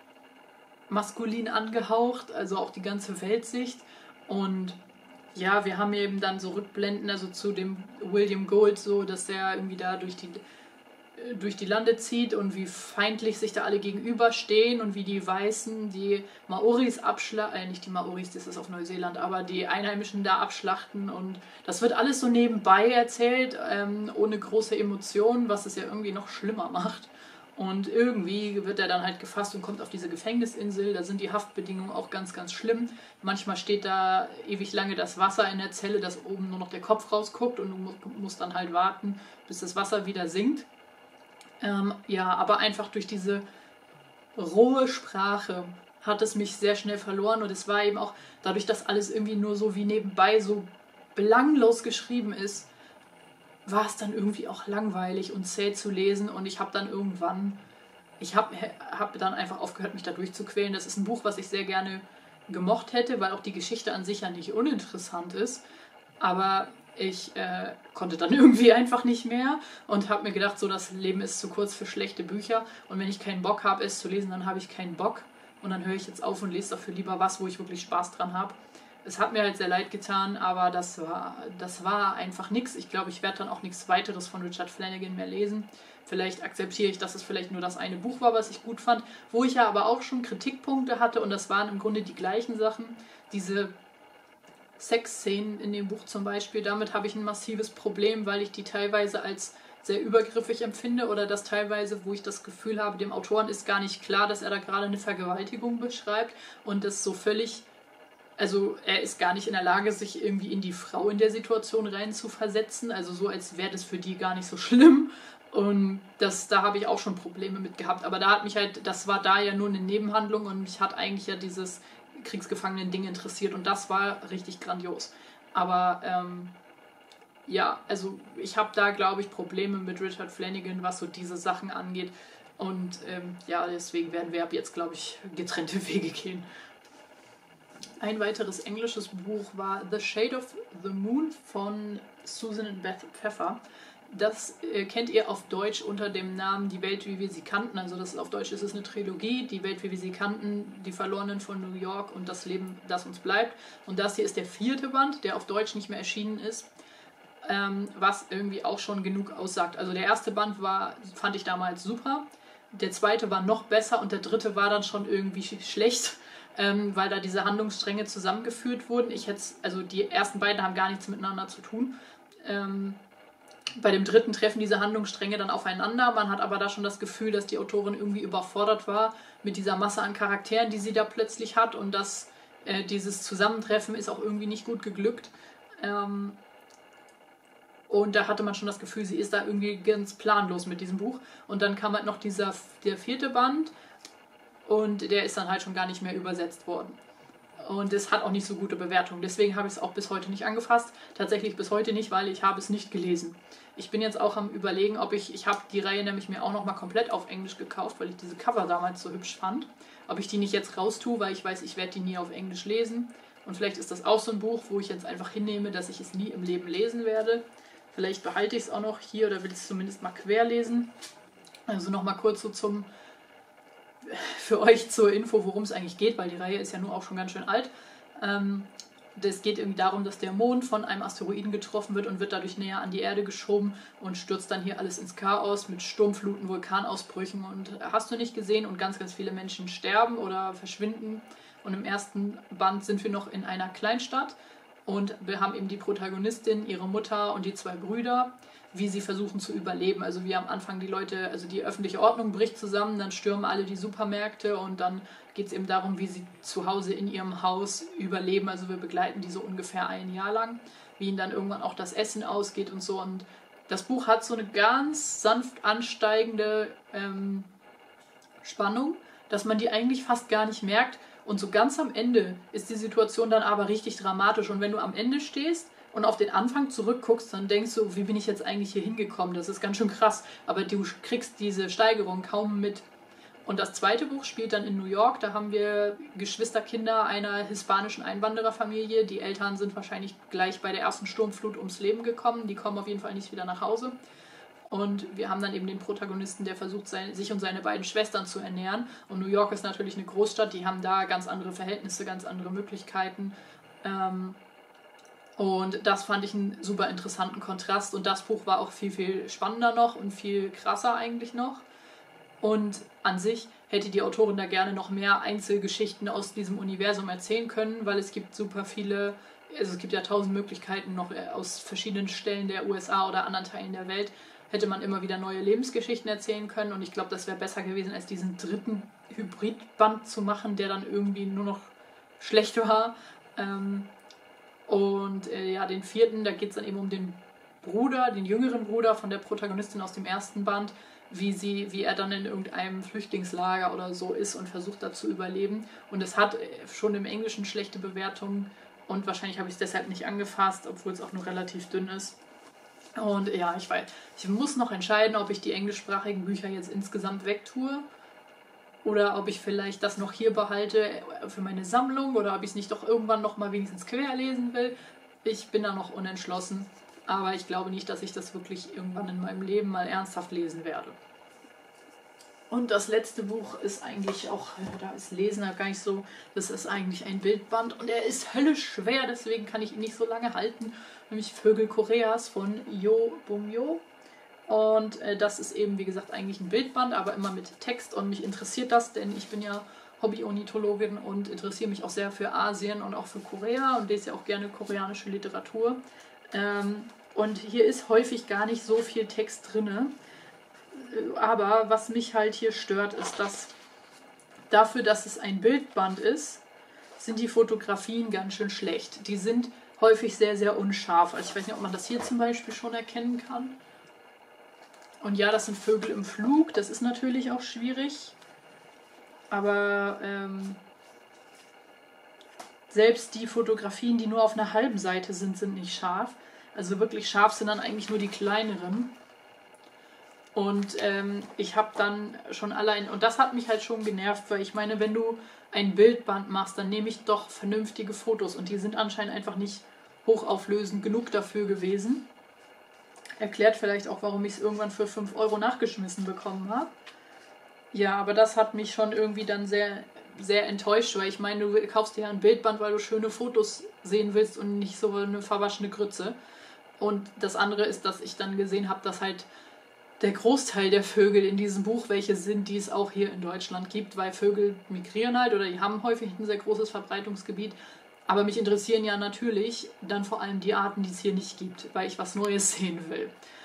maskulin angehaucht, also auch die ganze Weltsicht. Und ja, wir haben eben dann so Rückblenden, also zu dem William Gould, so, dass der irgendwie da durch die, durch die Lande zieht und wie feindlich sich da alle gegenüberstehen und wie die Weißen die Maoris abschlachten, äh, nicht die Maoris, das ist auf Neuseeland, aber die Einheimischen da abschlachten und das wird alles so nebenbei erzählt, ähm, ohne große Emotionen, was es ja irgendwie noch schlimmer macht. Und irgendwie wird er dann halt gefasst und kommt auf diese Gefängnisinsel. Da sind die Haftbedingungen auch ganz, ganz schlimm. Manchmal steht da ewig lange das Wasser in der Zelle, dass oben nur noch der Kopf rausguckt und du musst dann halt warten, bis das Wasser wieder sinkt. Ähm, ja, aber einfach durch diese rohe Sprache hat es mich sehr schnell verloren. Und es war eben auch dadurch, dass alles irgendwie nur so wie nebenbei so belanglos geschrieben ist, war es dann irgendwie auch langweilig und zäh zu lesen und ich habe dann irgendwann, ich habe hab dann einfach aufgehört, mich da durchzuquälen. Das ist ein Buch, was ich sehr gerne gemocht hätte, weil auch die Geschichte an sich ja nicht uninteressant ist, aber ich äh, konnte dann irgendwie einfach nicht mehr und habe mir gedacht, so das Leben ist zu kurz für schlechte Bücher und wenn ich keinen Bock habe, es zu lesen, dann habe ich keinen Bock und dann höre ich jetzt auf und lese dafür lieber was, wo ich wirklich Spaß dran habe. Es hat mir halt sehr leid getan, aber das war, das war einfach nichts. Ich glaube, ich werde dann auch nichts weiteres von Richard Flanagan mehr lesen. Vielleicht akzeptiere ich, dass es vielleicht nur das eine Buch war, was ich gut fand, wo ich ja aber auch schon Kritikpunkte hatte und das waren im Grunde die gleichen Sachen. Diese Sexszenen in dem Buch zum Beispiel, damit habe ich ein massives Problem, weil ich die teilweise als sehr übergriffig empfinde oder dass teilweise, wo ich das Gefühl habe, dem Autoren ist gar nicht klar, dass er da gerade eine Vergewaltigung beschreibt und das so völlig... Also er ist gar nicht in der Lage, sich irgendwie in die Frau in der Situation rein zu versetzen. Also so, als wäre das für die gar nicht so schlimm. Und das, da habe ich auch schon Probleme mit gehabt. Aber da hat mich halt, das war da ja nur eine Nebenhandlung und mich hat eigentlich ja dieses Kriegsgefangenen-Ding interessiert. Und das war richtig grandios. Aber ähm, ja, also ich habe da, glaube ich, Probleme mit Richard Flanagan, was so diese Sachen angeht. Und ähm, ja, deswegen werden wir ab jetzt, glaube ich, getrennte Wege gehen. Ein weiteres englisches Buch war The Shade of the Moon von Susan and Beth Pfeffer. Das äh, kennt ihr auf Deutsch unter dem Namen Die Welt, wie wir sie kannten. Also das, auf Deutsch ist es eine Trilogie, Die Welt, wie wir sie kannten, Die Verlorenen von New York und Das Leben, das uns bleibt. Und das hier ist der vierte Band, der auf Deutsch nicht mehr erschienen ist, ähm, was irgendwie auch schon genug aussagt. Also der erste Band war, fand ich damals super, der zweite war noch besser und der dritte war dann schon irgendwie schlecht. Ähm, weil da diese Handlungsstränge zusammengeführt wurden. Ich hätte, also die ersten beiden haben gar nichts miteinander zu tun. Ähm, Bei dem dritten treffen diese Handlungsstränge dann aufeinander. Man hat aber da schon das Gefühl, dass die Autorin irgendwie überfordert war mit dieser Masse an Charakteren, die sie da plötzlich hat. Und dass äh, dieses Zusammentreffen ist auch irgendwie nicht gut geglückt. Ähm, und da hatte man schon das Gefühl, sie ist da irgendwie ganz planlos mit diesem Buch. Und dann kam halt noch dieser, der vierte Band und der ist dann halt schon gar nicht mehr übersetzt worden. Und es hat auch nicht so gute Bewertungen. Deswegen habe ich es auch bis heute nicht angefasst. Tatsächlich bis heute nicht, weil ich habe es nicht gelesen. Ich bin jetzt auch am Überlegen, ob ich, ich habe die Reihe nämlich mir auch nochmal komplett auf Englisch gekauft, weil ich diese Cover damals so hübsch fand. Ob ich die nicht jetzt raustue, weil ich weiß, ich werde die nie auf Englisch lesen. Und vielleicht ist das auch so ein Buch, wo ich jetzt einfach hinnehme, dass ich es nie im Leben lesen werde. Vielleicht behalte ich es auch noch hier oder will ich es zumindest mal quer lesen. Also nochmal kurz so zum... für euch zur Info, worum es eigentlich geht, weil die Reihe ist ja nur auch schon ganz schön alt. Ähm, es geht irgendwie darum, dass der Mond von einem Asteroiden getroffen wird und wird dadurch näher an die Erde geschoben und stürzt dann hier alles ins Chaos mit Sturmfluten, Vulkanausbrüchen und hast du nicht gesehen und ganz, ganz viele Menschen sterben oder verschwinden. Und im ersten Band sind wir noch in einer Kleinstadt und wir haben eben die Protagonistin, ihre Mutter und die zwei Brüder, wie sie versuchen zu überleben. Also wie am Anfang die Leute, also die öffentliche Ordnung bricht zusammen, dann stürmen alle die Supermärkte und dann geht es eben darum, wie sie zu Hause in ihrem Haus überleben. Also wir begleiten die so ungefähr ein Jahr lang, wie ihnen dann irgendwann auch das Essen ausgeht und so. Und das Buch hat so eine ganz sanft ansteigende ähm, Spannung, dass man die eigentlich fast gar nicht merkt. Und so ganz am Ende ist die Situation dann aber richtig dramatisch. Und wenn du am Ende stehst und auf den Anfang zurückguckst, dann denkst du, wie bin ich jetzt eigentlich hier hingekommen? Das ist ganz schön krass. Aber du kriegst diese Steigerung kaum mit. Und das zweite Buch spielt dann in New York. Da haben wir Geschwisterkinder einer hispanischen Einwandererfamilie. Die Eltern sind wahrscheinlich gleich bei der ersten Sturmflut ums Leben gekommen. Die kommen auf jeden Fall nicht wieder nach Hause. Und wir haben dann eben den Protagonisten, der versucht, sich und seine beiden Schwestern zu ernähren. Und New York ist natürlich eine Großstadt. Die haben da ganz andere Verhältnisse, ganz andere Möglichkeiten. Ähm, Und das fand ich einen super interessanten Kontrast. Und das Buch war auch viel, viel spannender noch und viel krasser eigentlich noch. Und an sich hätte die Autorin da gerne noch mehr Einzelgeschichten aus diesem Universum erzählen können, weil es gibt super viele, also es gibt ja tausend Möglichkeiten noch aus verschiedenen Stellen der U S A oder anderen Teilen der Welt, hätte man immer wieder neue Lebensgeschichten erzählen können. Und ich glaube, das wäre besser gewesen, als diesen dritten Hybridband zu machen, der dann irgendwie nur noch schlecht war. Ähm, Und äh, ja, den vierten, da geht es dann eben um den Bruder, den jüngeren Bruder von der Protagonistin aus dem ersten Band, wie sie, wie er dann in irgendeinem Flüchtlingslager oder so ist und versucht da zu überleben. Und es hat schon im Englischen schlechte Bewertungen und wahrscheinlich habe ich es deshalb nicht angefasst, obwohl es auch nur relativ dünn ist. Und ja, ich weiß, ich muss noch entscheiden, ob ich die englischsprachigen Bücher jetzt insgesamt wegtue oder ob ich vielleicht das noch hier behalte für meine Sammlung oder ob ich es nicht doch irgendwann noch mal wenigstens quer lesen will. Ich bin da noch unentschlossen, aber ich glaube nicht, dass ich das wirklich irgendwann in meinem Leben mal ernsthaft lesen werde. Und das letzte Buch ist eigentlich auch, da ist Lesen halt gar nicht so, das ist eigentlich ein Bildband und er ist höllisch schwer, deswegen kann ich ihn nicht so lange halten, nämlich Vögel Koreas von Jo Bum-yo. Und äh, das ist eben, wie gesagt, eigentlich ein Bildband, aber immer mit Text und mich interessiert das, denn ich bin ja Hobby-Ornithologin und interessiere mich auch sehr für Asien und auch für Korea und lese ja auch gerne koreanische Literatur. Ähm, und hier ist häufig gar nicht so viel Text drin. Aber was mich halt hier stört, ist, dass dafür, dass es ein Bildband ist, sind die Fotografien ganz schön schlecht. Die sind häufig sehr, sehr unscharf. Also ich weiß nicht, ob man das hier zum Beispiel schon erkennen kann. Und ja, das sind Vögel im Flug. Das ist natürlich auch schwierig. Aber ähm, selbst die Fotografien, die nur auf einer halben Seite sind, sind nicht scharf. Also wirklich scharf sind dann eigentlich nur die kleineren. Und ähm, ich habe dann schon allein, und das hat mich halt schon genervt, weil ich meine, wenn du ein Bildband machst, dann nehme ich doch vernünftige Fotos und die sind anscheinend einfach nicht hochauflösend genug dafür gewesen. Erklärt vielleicht auch, warum ich es irgendwann für fünf Euro nachgeschmissen bekommen habe. Ja, aber das hat mich schon irgendwie dann sehr, sehr enttäuscht, weil ich meine, du kaufst dir ja ein Bildband, weil du schöne Fotos sehen willst und nicht so eine verwaschene Grütze. Und das andere ist, dass ich dann gesehen habe, dass halt der Großteil der Vögel in diesem Buch welche sind, die es auch hier in Deutschland gibt, weil Vögel migrieren halt oder die haben häufig ein sehr großes Verbreitungsgebiet. Aber mich interessieren ja natürlich dann vor allem die Arten, die es hier nicht gibt, weil ich was Neues sehen will.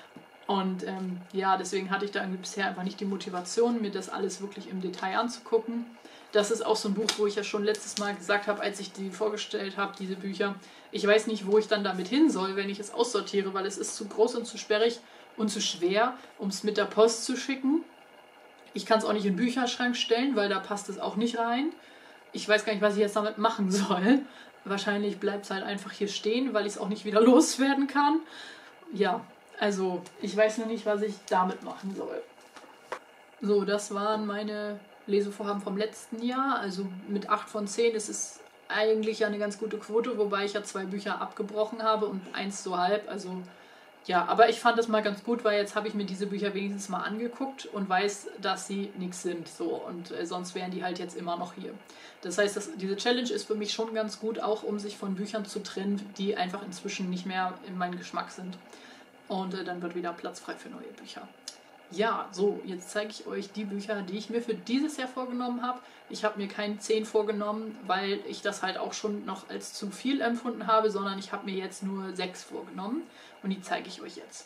Und ähm, ja, deswegen hatte ich da irgendwie bisher einfach nicht die Motivation, mir das alles wirklich im Detail anzugucken. Das ist auch so ein Buch, wo ich ja schon letztes Mal gesagt habe, als ich die vorgestellt habe, diese Bücher. Ich weiß nicht, wo ich dann damit hin soll, wenn ich es aussortiere, weil es ist zu groß und zu sperrig und zu schwer, um es mit der Post zu schicken. Ich kann es auch nicht in den Bücherschrank stellen, weil da passt es auch nicht rein. Ich weiß gar nicht, was ich jetzt damit machen soll. Wahrscheinlich bleibt es halt einfach hier stehen, weil ich es auch nicht wieder loswerden kann. Ja, also ich weiß nur nicht, was ich damit machen soll. So, das waren meine Lesevorhaben vom letzten Jahr. Also mit acht von zehn ist es eigentlich ja eine ganz gute Quote, wobei ich ja zwei Bücher abgebrochen habe und eins so halb. Also ja, aber ich fand das mal ganz gut, weil jetzt habe ich mir diese Bücher wenigstens mal angeguckt und weiß, dass sie nichts sind. So, und äh, sonst wären die halt jetzt immer noch hier. Das heißt, dass, diese Challenge ist für mich schon ganz gut, auch um sich von Büchern zu trennen, die einfach inzwischen nicht mehr in meinem Geschmack sind. Und äh, dann wird wieder Platz frei für neue Bücher. Ja, so, jetzt zeige ich euch die Bücher, die ich mir für dieses Jahr vorgenommen habe. Ich habe mir keine zehn vorgenommen, weil ich das halt auch schon noch als zu viel empfunden habe, sondern ich habe mir jetzt nur sechs vorgenommen und die zeige ich euch jetzt.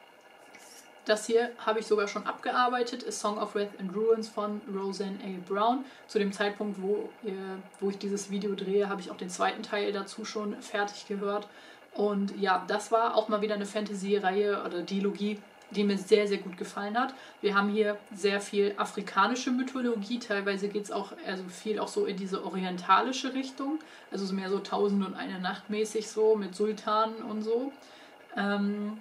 Das hier habe ich sogar schon abgearbeitet, A Song of Wrath and Ruins von Roseanne A. Brown. Zu dem Zeitpunkt, wo, äh, wo ich dieses Video drehe, habe ich auch den zweiten Teil dazu schon fertig gehört. Und ja, das war auch mal wieder eine Fantasy-Reihe oder Dilogie, die mir sehr, sehr gut gefallen hat. Wir haben hier sehr viel afrikanische Mythologie, teilweise geht es auch also viel auch so in diese orientalische Richtung, also mehr so Tausend und eine Nacht mäßig so, mit Sultanen und so. Ähm,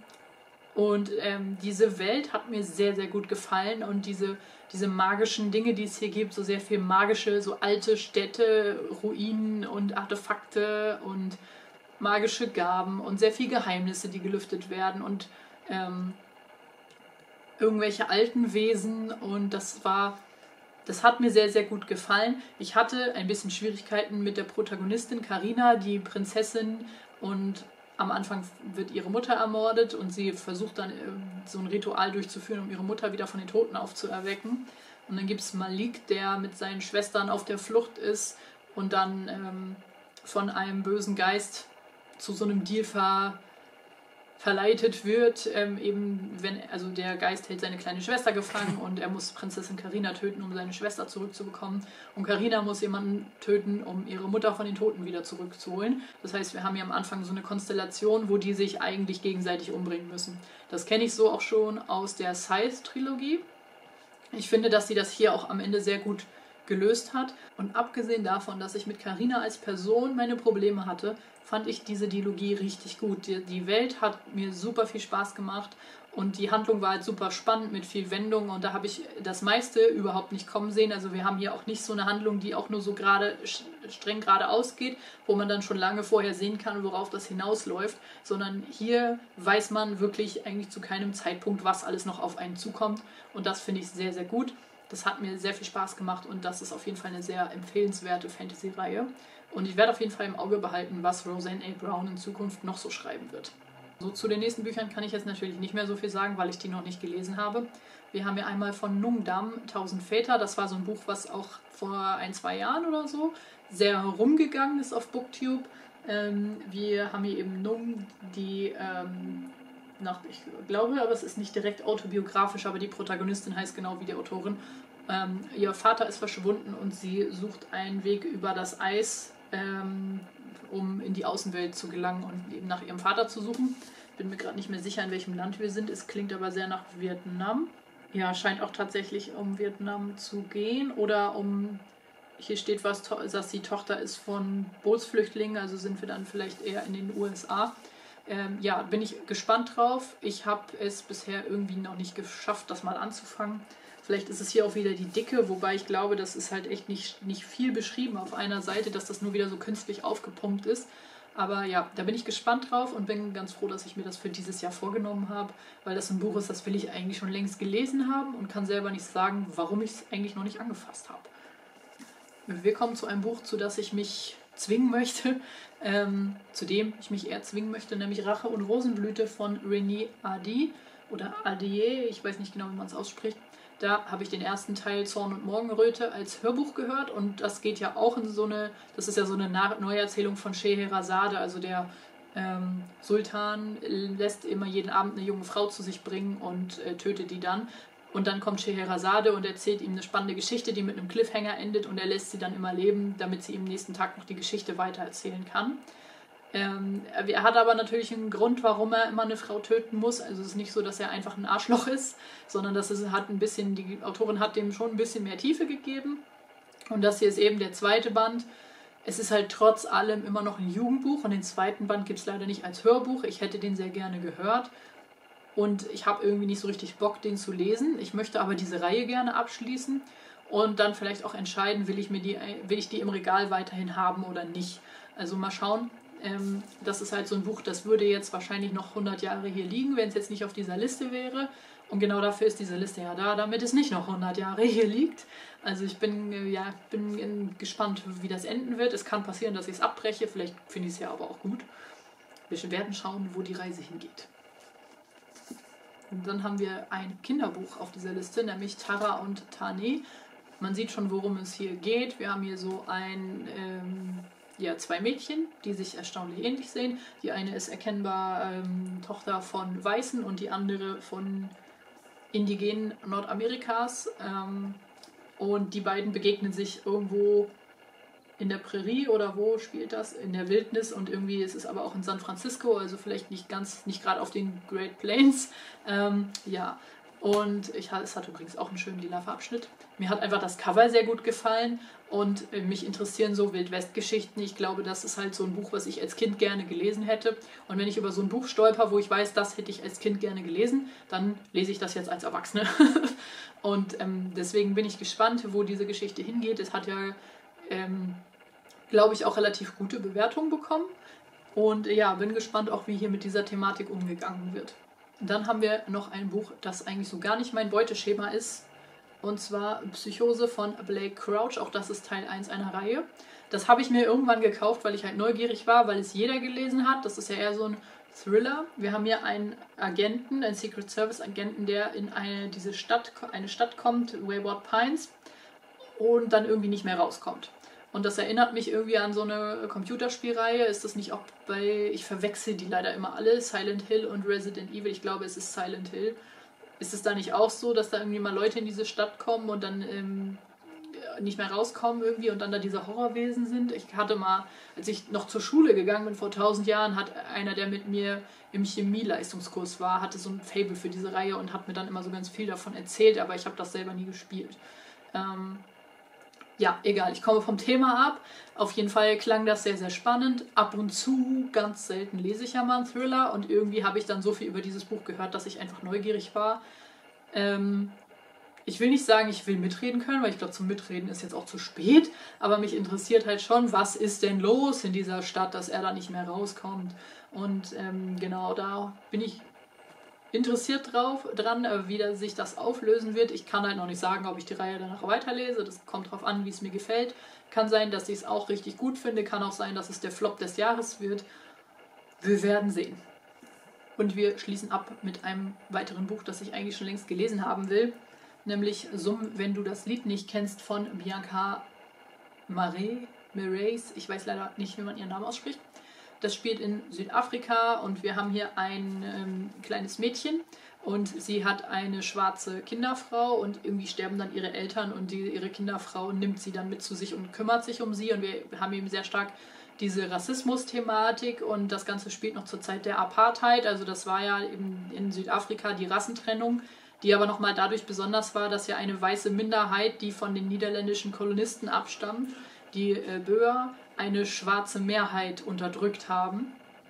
und ähm, diese Welt hat mir sehr, sehr gut gefallen und diese, diese magischen Dinge, die es hier gibt, so sehr viel magische, so alte Städte, Ruinen und Artefakte und magische Gaben und sehr viel Geheimnisse, die gelüftet werden und ähm, irgendwelche alten Wesen und das war, das hat mir sehr, sehr gut gefallen. Ich hatte ein bisschen Schwierigkeiten mit der Protagonistin Carina, die Prinzessin, und am Anfang wird ihre Mutter ermordet und sie versucht dann so ein Ritual durchzuführen, um ihre Mutter wieder von den Toten aufzuerwecken. Und dann gibt es Malik, der mit seinen Schwestern auf der Flucht ist und dann ähm, von einem bösen Geist zu so einem Deal ver verleitet wird, ähm, eben wenn, also der Geist hält seine kleine Schwester gefangen und er muss Prinzessin Carina töten, um seine Schwester zurückzubekommen. Und Carina muss jemanden töten, um ihre Mutter von den Toten wieder zurückzuholen. Das heißt, wir haben hier am Anfang so eine Konstellation, wo die sich eigentlich gegenseitig umbringen müssen. Das kenne ich so auch schon aus der Scythe-Trilogie. Ich finde, dass sie das hier auch am Ende sehr gut gelöst hat. Und abgesehen davon, dass ich mit Carina als Person meine Probleme hatte, fand ich diese Dilogie richtig gut. Die, die Welt hat mir super viel Spaß gemacht und die Handlung war halt super spannend mit viel Wendung und da habe ich das meiste überhaupt nicht kommen sehen. Also wir haben hier auch nicht so eine Handlung, die auch nur so gerade streng geradeaus geht, wo man dann schon lange vorher sehen kann, worauf das hinausläuft, sondern hier weiß man wirklich eigentlich zu keinem Zeitpunkt, was alles noch auf einen zukommt und das finde ich sehr, sehr gut. Das hat mir sehr viel Spaß gemacht und das ist auf jeden Fall eine sehr empfehlenswerte Fantasy-Reihe. Und ich werde auf jeden Fall im Auge behalten, was Roseanne A. Brown in Zukunft noch so schreiben wird. So, zu den nächsten Büchern kann ich jetzt natürlich nicht mehr so viel sagen, weil ich die noch nicht gelesen habe. Wir haben ja einmal von Nung Dam, Tausend Väter. Das war so ein Buch, was auch vor ein, zwei Jahren oder so sehr rumgegangen ist auf Booktube. Ähm, wir haben hier eben Nung, die, ähm, nach, ich glaube, aber es ist nicht direkt autobiografisch, aber die Protagonistin heißt genau wie die Autorin. Ähm, ihr Vater ist verschwunden und sie sucht einen Weg über das Eis, ähm, um in die Außenwelt zu gelangen und eben nach ihrem Vater zu suchen. Bin mir gerade nicht mehr sicher, in welchem Land wir sind. Es klingt aber sehr nach Vietnam. Ja, scheint auch tatsächlich um Vietnam zu gehen oder um, hier steht was, dass die Tochter ist von Bootsflüchtlingen, also sind wir dann vielleicht eher in den U S A. Ähm, ja, bin ich gespannt drauf. Ich habe es bisher irgendwie noch nicht geschafft, das mal anzufangen. Vielleicht ist es hier auch wieder die Dicke, wobei ich glaube, das ist halt echt nicht, nicht viel beschrieben auf einer Seite, dass das nur wieder so künstlich aufgepumpt ist. Aber ja, da bin ich gespannt drauf und bin ganz froh, dass ich mir das für dieses Jahr vorgenommen habe, weil das ein Buch ist, das will ich eigentlich schon längst gelesen haben und kann selber nicht sagen, warum ich es eigentlich noch nicht angefasst habe. Wir kommen zu einem Buch, zu dem ich mich zwingen möchte, ähm, zu dem ich mich eher zwingen möchte, nämlich Rache und Rosenblüte von Renée Hardy oder Adie, ich weiß nicht genau, wie man es ausspricht. Da habe ich den ersten Teil Zorn und Morgenröte als Hörbuch gehört und das geht ja auch in so eine, das ist ja so eine Neuerzählung von Scheherazade, also der ähm, Sultan lässt immer jeden Abend eine junge Frau zu sich bringen und äh, tötet die dann. Und dann kommt Scheherazade und erzählt ihm eine spannende Geschichte, die mit einem Cliffhanger endet, und er lässt sie dann immer leben, damit sie ihm am nächsten Tag noch die Geschichte weitererzählen kann. Ähm, er hat aber natürlich einen Grund, warum er immer eine Frau töten muss. Also es ist nicht so, dass er einfach ein Arschloch ist, sondern dass es hat ein bisschen, die Autorin hat dem schon ein bisschen mehr Tiefe gegeben. Und das hier ist eben der zweite Band. Es ist halt trotz allem immer noch ein Jugendbuch, und den zweiten Band gibt es leider nicht als Hörbuch. Ich hätte den sehr gerne gehört. Und ich habe irgendwie nicht so richtig Bock, den zu lesen. Ich möchte aber diese Reihe gerne abschließen und dann vielleicht auch entscheiden, will ich, mir die, will ich die im Regal weiterhin haben oder nicht. Also mal schauen. Ähm, das ist halt so ein Buch, das würde jetzt wahrscheinlich noch hundert Jahre hier liegen, wenn es jetzt nicht auf dieser Liste wäre. Und genau dafür ist diese Liste ja da, damit es nicht noch hundert Jahre hier liegt. Also ich bin, äh, ja, bin gespannt, wie das enden wird. Es kann passieren, dass ich es abbreche. Vielleicht finde ich es ja aber auch gut. Wir werden schauen, wo die Reise hingeht. Und dann haben wir ein Kinderbuch auf dieser Liste, nämlich Tara und Tane. Man sieht schon, worum es hier geht. Wir haben hier so ein, ähm, ja, zwei Mädchen, die sich erstaunlich ähnlich sehen. Die eine ist erkennbar ähm, Tochter von Weißen und die andere von Indigenen Nordamerikas. Ähm, und die beiden begegnen sich irgendwo in der Prärie, oder wo spielt das? In der Wildnis, und irgendwie ist es aber auch in San Francisco, also vielleicht nicht ganz, nicht gerade auf den Great Plains. Ähm, ja, und ich, es hat übrigens auch einen schönen lila Farbschnitt. Mir hat einfach das Cover sehr gut gefallen, und äh, mich interessieren so Wildwest-Geschichten. Ich glaube, das ist halt so ein Buch, was ich als Kind gerne gelesen hätte. Und wenn ich über so ein Buch stolper, wo ich weiß, das hätte ich als Kind gerne gelesen, dann lese ich das jetzt als Erwachsene. Und ähm, deswegen bin ich gespannt, wo diese Geschichte hingeht. Es hat ja Ähm, glaube ich, auch relativ gute Bewertungen bekommen. Und ja, bin gespannt auch, wie hier mit dieser Thematik umgegangen wird. Und dann haben wir noch ein Buch, das eigentlich so gar nicht mein Beuteschema ist. Und zwar Psychose von Blake Crouch. Auch das ist Teil eins einer Reihe. Das habe ich mir irgendwann gekauft, weil ich halt neugierig war, weil es jeder gelesen hat. Das ist ja eher so ein Thriller. Wir haben hier einen Agenten, einen Secret Service Agenten, der in eine, diese Stadt, eine Stadt kommt, Wayward Pines, und dann irgendwie nicht mehr rauskommt. Und das erinnert mich irgendwie an so eine Computerspielreihe. Ist das nicht auch bei, ich verwechsel die leider immer alle, Silent Hill und Resident Evil. Ich glaube, es ist Silent Hill. Ist es da nicht auch so, dass da irgendwie mal Leute in diese Stadt kommen und dann ähm, nicht mehr rauskommen irgendwie und dann da diese Horrorwesen sind? Ich hatte mal, als ich noch zur Schule gegangen bin vor tausend Jahren, hat einer, der mit mir im Chemieleistungskurs war, hatte so ein Faible für diese Reihe und hat mir dann immer so ganz viel davon erzählt, aber ich habe das selber nie gespielt. Ähm, Ja, egal, ich komme vom Thema ab. Auf jeden Fall klang das sehr, sehr spannend. Ab und zu, ganz selten lese ich ja mal einen Thriller, und irgendwie habe ich dann so viel über dieses Buch gehört, dass ich einfach neugierig war. Ähm, ich will nicht sagen, ich will mitreden können, weil ich glaube, zum Mitreden ist jetzt auch zu spät, aber mich interessiert halt schon, was ist denn los in dieser Stadt, dass er da nicht mehr rauskommt. Und ähm, genau, da bin ich interessiert drauf, dran, wie sich das auflösen wird. Ich kann halt noch nicht sagen, ob ich die Reihe danach weiterlese. Das kommt drauf an, wie es mir gefällt. Kann sein, dass ich es auch richtig gut finde. Kann auch sein, dass es der Flop des Jahres wird. Wir werden sehen. Und wir schließen ab mit einem weiteren Buch, das ich eigentlich schon längst gelesen haben will. Nämlich Summ, wenn du das Lied nicht kennst, von Bianca Marais. Marais. Ich weiß leider nicht, wie man ihren Namen ausspricht. Das spielt in Südafrika, und wir haben hier ein ähm, kleines Mädchen, und sie hat eine schwarze Kinderfrau, und irgendwie sterben dann ihre Eltern, und die, ihre Kinderfrau nimmt sie dann mit zu sich und kümmert sich um sie, und wir haben eben sehr stark diese Rassismus-Thematik, und das Ganze spielt noch zur Zeit der Apartheid. Also das war ja eben in Südafrika die Rassentrennung, die aber nochmal dadurch besonders war, dass ja eine weiße Minderheit, die von den niederländischen Kolonisten abstammt, die äh, Boer, eine schwarze Mehrheit unterdrückt haben.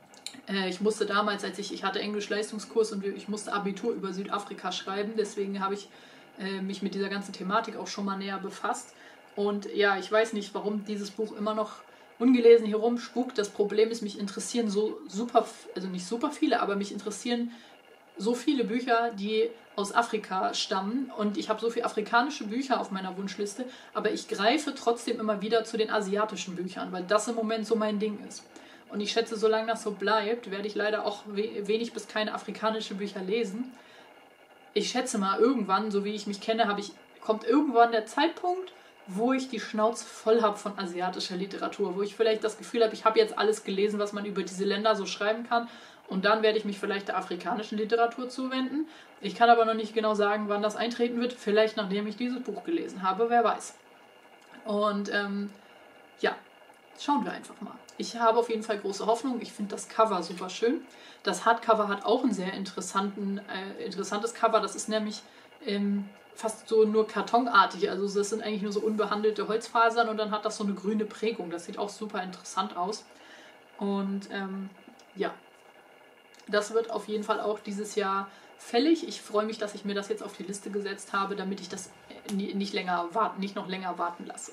Äh, ich musste damals, als ich, ich hatte Englisch-Leistungskurs und ich musste Abitur über Südafrika schreiben, deswegen habe ich äh, mich mit dieser ganzen Thematik auch schon mal näher befasst. Und ja, ich weiß nicht, warum dieses Buch immer noch ungelesen hier rumspukt. Das Problem ist, mich interessieren so super, also nicht super viele, aber mich interessieren so viele Bücher, die aus Afrika stammen, und ich habe so viele afrikanische Bücher auf meiner Wunschliste, aber ich greife trotzdem immer wieder zu den asiatischen Büchern, weil das im Moment so mein Ding ist. Und ich schätze, solange das so bleibt, werde ich leider auch we- wenig bis keine afrikanische Bücher lesen. Ich schätze mal, irgendwann, so wie ich mich kenne, habe ich, kommt irgendwann der Zeitpunkt, wo ich die Schnauze voll habe von asiatischer Literatur, wo ich vielleicht das Gefühl habe, ich habe jetzt alles gelesen, was man über diese Länder so schreiben kann und dann werde ich mich vielleicht der afrikanischen Literatur zuwenden. Ich kann aber noch nicht genau sagen, wann das eintreten wird, vielleicht nachdem ich dieses Buch gelesen habe, wer weiß. Und ähm, ja, schauen wir einfach mal. Ich habe auf jeden Fall große Hoffnung. Ich finde das Cover super schön. Das Hardcover hat auch ein sehr interessanten, äh, interessantes Cover. Das ist nämlich ähm, fast so nur kartonartig. Also das sind eigentlich nur so unbehandelte Holzfasern und dann hat das so eine grüne Prägung. Das sieht auch super interessant aus. Und ähm, ja, das wird auf jeden Fall auch dieses Jahr fällig. Ich freue mich, dass ich mir das jetzt auf die Liste gesetzt habe, damit ich das nicht, länger warten, nicht noch länger warten lasse.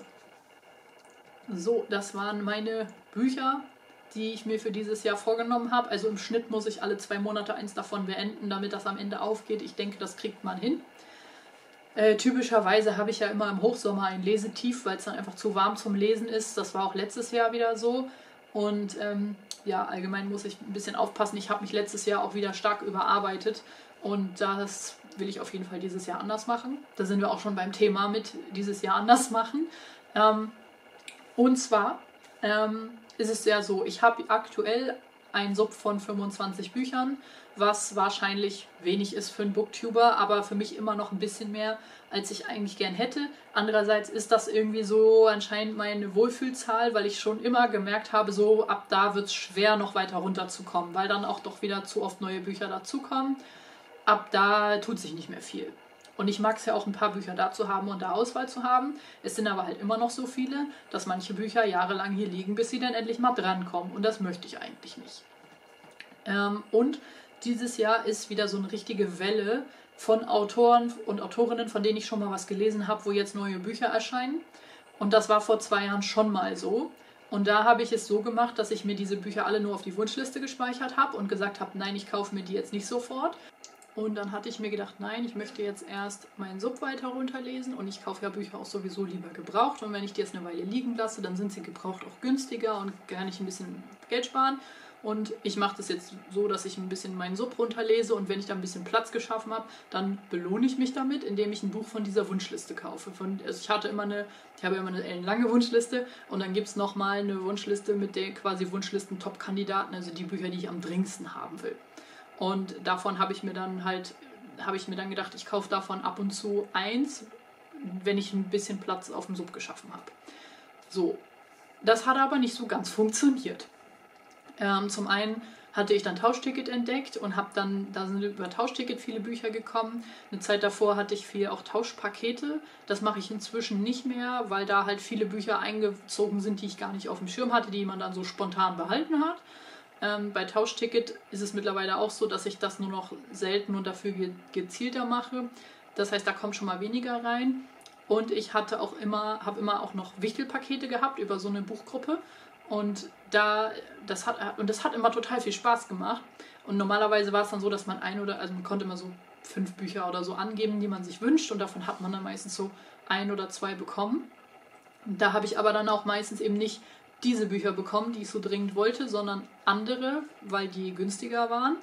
So, das waren meine Bücher, die ich mir für dieses Jahr vorgenommen habe. Also im Schnitt muss ich alle zwei Monate eins davon beenden, damit das am Ende aufgeht. Ich denke, das kriegt man hin. Äh, typischerweise habe ich ja immer im Hochsommer ein Lesetief, weil es dann einfach zu warm zum Lesen ist. Das war auch letztes Jahr wieder so. Und ähm, ja, allgemein muss ich ein bisschen aufpassen. Ich habe mich letztes Jahr auch wieder stark überarbeitet. Und das will ich auf jeden Fall dieses Jahr anders machen. Da sind wir auch schon beim Thema mit dieses Jahr anders machen. Ähm, und zwar ähm, ist es ja so, ich habe aktuell einen Sub von fünfundzwanzig Büchern, was wahrscheinlich wenig ist für einen Booktuber, aber für mich immer noch ein bisschen mehr, als ich eigentlich gern hätte. Andererseits ist das irgendwie so anscheinend meine Wohlfühlzahl, weil ich schon immer gemerkt habe, so ab da wird es schwer, noch weiter runterzukommen, weil dann auch doch wieder zu oft neue Bücher dazukommen. Ab da tut sich nicht mehr viel. Und ich mag es ja auch, ein paar Bücher da zu haben und da Auswahl zu haben. Es sind aber halt immer noch so viele, dass manche Bücher jahrelang hier liegen, bis sie dann endlich mal drankommen. Und das möchte ich eigentlich nicht. Ähm, und dieses Jahr ist wieder so eine richtige Welle von Autoren und Autorinnen, von denen ich schon mal was gelesen habe, wo jetzt neue Bücher erscheinen. Und das war vor zwei Jahren schon mal so. Und da habe ich es so gemacht, dass ich mir diese Bücher alle nur auf die Wunschliste gespeichert habe und gesagt habe, nein, ich kaufe mir die jetzt nicht sofort. Und dann hatte ich mir gedacht, nein, ich möchte jetzt erst meinen Sub weiter runterlesen und ich kaufe ja Bücher auch sowieso lieber gebraucht. Und wenn ich die jetzt eine Weile liegen lasse, dann sind sie gebraucht auch günstiger und kann ich ein bisschen Geld sparen. Und ich mache das jetzt so, dass ich ein bisschen meinen Sub runterlese und wenn ich da ein bisschen Platz geschaffen habe, dann belohne ich mich damit, indem ich ein Buch von dieser Wunschliste kaufe. Von, also ich hatte immer eine, ich habe immer eine ellenlange Wunschliste und dann gibt es nochmal eine Wunschliste mit den quasi Wunschlisten-Top-Kandidaten, also die Bücher, die ich am dringendsten haben will. Und davon habe ich mir dann halt, habe ich mir dann gedacht, ich kaufe davon ab und zu eins, wenn ich ein bisschen Platz auf dem Sub geschaffen habe. So, das hat aber nicht so ganz funktioniert. Ähm, zum einen hatte ich dann Tauschticket entdeckt und habe dann, da sind über Tauschticket viele Bücher gekommen. Eine Zeit davor hatte ich viel auch Tauschpakete. Das mache ich inzwischen nicht mehr, weil da halt viele Bücher eingezogen sind, die ich gar nicht auf dem Schirm hatte, die man dann so spontan behalten hat. Ähm, bei Tauschticket ist es mittlerweile auch so, dass ich das nur noch selten und dafür ge gezielter mache. Das heißt, da kommt schon mal weniger rein. Und ich hatte auch immer, habe immer auch noch Wichtelpakete gehabt über so eine Buchgruppe. Und da, das hat, und das hat immer total viel Spaß gemacht. Und normalerweise war es dann so, dass man ein oder, also man konnte immer so fünf Bücher oder so angeben, die man sich wünscht. Und davon hat man dann meistens so ein oder zwei bekommen. Und da habe ich aber dann auch meistens eben nicht diese Bücher bekommen, die ich so dringend wollte, sondern andere, weil die günstiger waren.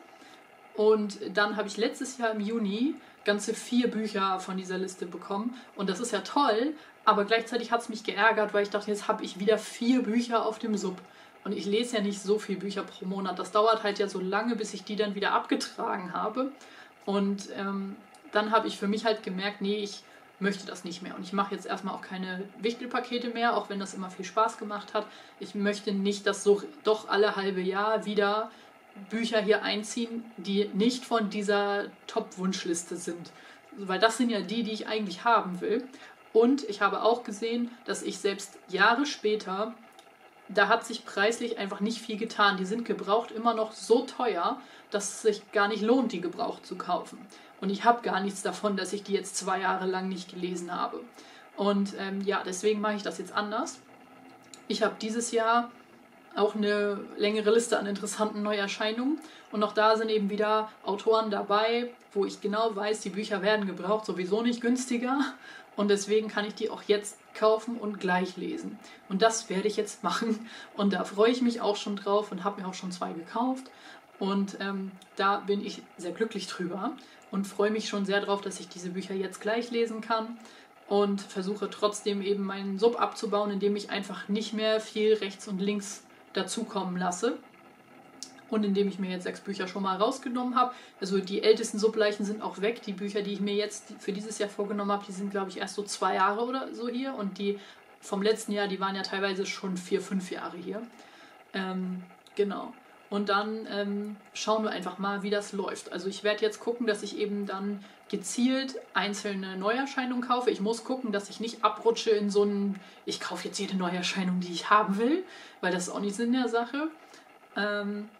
Und dann habe ich letztes Jahr im Juni ganze vier Bücher von dieser Liste bekommen. Und das ist ja toll, aber gleichzeitig hat es mich geärgert, weil ich dachte, jetzt habe ich wieder vier Bücher auf dem Sub. Und ich lese ja nicht so viele Bücher pro Monat. Das dauert halt ja so lange, bis ich die dann wieder abgetragen habe. Und ähm, dann habe ich für mich halt gemerkt, nee, ich möchte das nicht mehr. Und ich mache jetzt erstmal auch keine Wichtelpakete mehr, auch wenn das immer viel Spaß gemacht hat. Ich möchte nicht, dass so doch alle halbe Jahr wieder Bücher hier einziehen, die nicht von dieser Top-Wunschliste sind. Weil das sind ja die, die ich eigentlich haben will. Und ich habe auch gesehen, dass ich selbst Jahre später, da hat sich preislich einfach nicht viel getan. Die sind gebraucht immer noch so teuer, dass es sich gar nicht lohnt, die gebraucht zu kaufen. Und ich habe gar nichts davon, dass ich die jetzt zwei Jahre lang nicht gelesen habe. Und ähm, ja, deswegen mache ich das jetzt anders. Ich habe dieses Jahr auch eine längere Liste an interessanten Neuerscheinungen. Und auch da sind eben wieder Autoren dabei, wo ich genau weiß, die Bücher werden gebraucht, sowieso nicht günstiger. Und deswegen kann ich die auch jetzt kaufen und gleich lesen. Und das werde ich jetzt machen. Und da freue ich mich auch schon drauf und habe mir auch schon zwei gekauft. Und ähm, da bin ich sehr glücklich drüber und freue mich schon sehr drauf, dass ich diese Bücher jetzt gleich lesen kann. und versuche trotzdem eben meinen Sub abzubauen, indem ich einfach nicht mehr viel rechts und links dazukommen lasse. Und indem ich mir jetzt sechs Bücher schon mal rausgenommen habe. Also die ältesten Subleichen sind auch weg. Die Bücher, die ich mir jetzt für dieses Jahr vorgenommen habe, die sind, glaube ich, erst so zwei Jahre oder so hier. Und die vom letzten Jahr, die waren ja teilweise schon vier, fünf Jahre hier. Ähm, genau. Und dann ähm, schauen wir einfach mal, wie das läuft. Also ich werde jetzt gucken, dass ich eben dann gezielt einzelne Neuerscheinungen kaufe. Ich muss gucken, dass ich nicht abrutsche in so einen, ich kaufe jetzt jede Neuerscheinung, die ich haben will, weil das ist auch nicht Sinn der Sache. Ähm,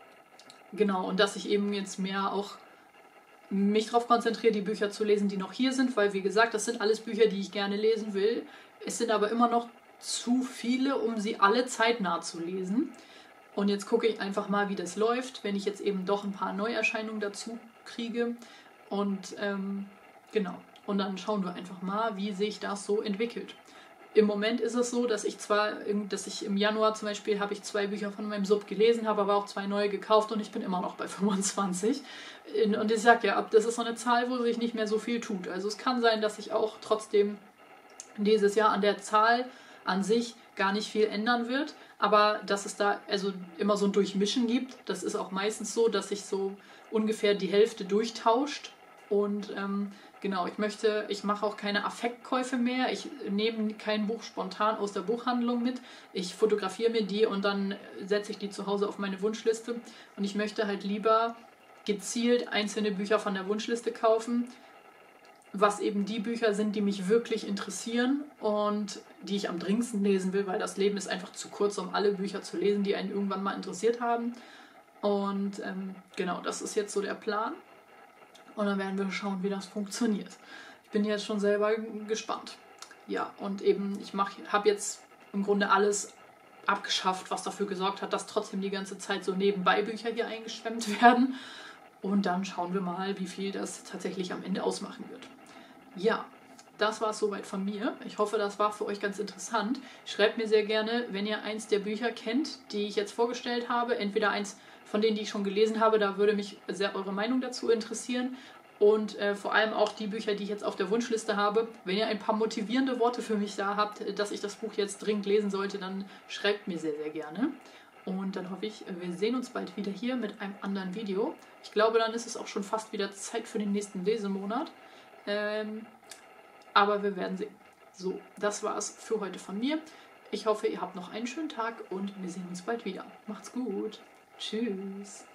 Genau, und dass ich eben jetzt mehr auch mich darauf konzentriere, die Bücher zu lesen, die noch hier sind, weil wie gesagt, das sind alles Bücher, die ich gerne lesen will. Es sind aber immer noch zu viele, um sie alle zeitnah zu lesen. Und jetzt gucke ich einfach mal, wie das läuft, wenn ich jetzt eben doch ein paar Neuerscheinungen dazu kriege. Und ähm, genau, und dann schauen wir einfach mal, wie sich das so entwickelt. Im Moment ist es so, dass ich zwar, dass ich im Januar zum Beispiel habe ich zwei Bücher von meinem Sub gelesen, habe aber auch zwei neue gekauft und ich bin immer noch bei fünfundzwanzig. Und ich sage ja, das ist so eine Zahl, wo sich nicht mehr so viel tut. Also es kann sein, dass sich auch trotzdem dieses Jahr an der Zahl an sich gar nicht viel ändern wird, aber dass es da also immer so ein Durchmischen gibt. Das ist auch meistens so, dass sich so ungefähr die Hälfte durchtauscht. Und ähm, genau, ich möchte, ich mache auch keine Affektkäufe mehr. Ich nehme kein Buch spontan aus der Buchhandlung mit. Ich fotografiere mir die und dann setze ich die zu Hause auf meine Wunschliste. Und ich möchte halt lieber gezielt einzelne Bücher von der Wunschliste kaufen, was eben die Bücher sind, die mich wirklich interessieren und die ich am dringendsten lesen will, weil das Leben ist einfach zu kurz, um alle Bücher zu lesen, die einen irgendwann mal interessiert haben. Und ähm, genau, das ist jetzt so der Plan. Und dann werden wir schauen, wie das funktioniert. Ich bin jetzt schon selber gespannt. Ja, und eben, ich habe jetzt im Grunde alles abgeschafft, was dafür gesorgt hat, dass trotzdem die ganze Zeit so nebenbei Bücher hier eingeschwemmt werden. Und dann schauen wir mal, wie viel das tatsächlich am Ende ausmachen wird. Ja, das war es soweit von mir. Ich hoffe, das war für euch ganz interessant. Schreibt mir sehr gerne, wenn ihr eins der Bücher kennt, die ich jetzt vorgestellt habe. Entweder eins von denen, die ich schon gelesen habe, da würde mich sehr eure Meinung dazu interessieren. Und äh, vor allem auch die Bücher, die ich jetzt auf der Wunschliste habe. Wenn ihr ein paar motivierende Worte für mich da habt, dass ich das Buch jetzt dringend lesen sollte, dann schreibt mir sehr, sehr gerne. Und dann hoffe ich, wir sehen uns bald wieder hier mit einem anderen Video. Ich glaube, dann ist es auch schon fast wieder Zeit für den nächsten Lesemonat. Ähm, aber wir werden sehen. So, das war es für heute von mir. Ich hoffe, ihr habt noch einen schönen Tag und wir sehen uns bald wieder. Macht's gut. Tschüss.